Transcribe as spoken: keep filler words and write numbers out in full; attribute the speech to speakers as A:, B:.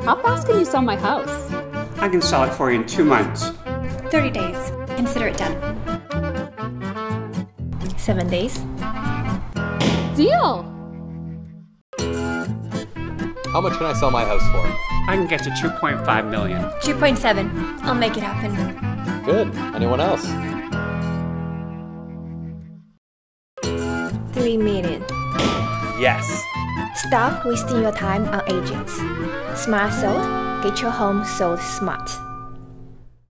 A: How fast can you sell my house?
B: I can sell it for you in two months.
C: thirty days. Consider it done. Seven days.
A: Deal!
D: How much can I sell my house for?
B: I can get to two point five million.
C: two point seven. I'll make it happen.
D: Good. Anyone else?
C: Three million.
D: Yes.
C: Stop wasting your time on agents. Smart Sold. Get your home sold smart.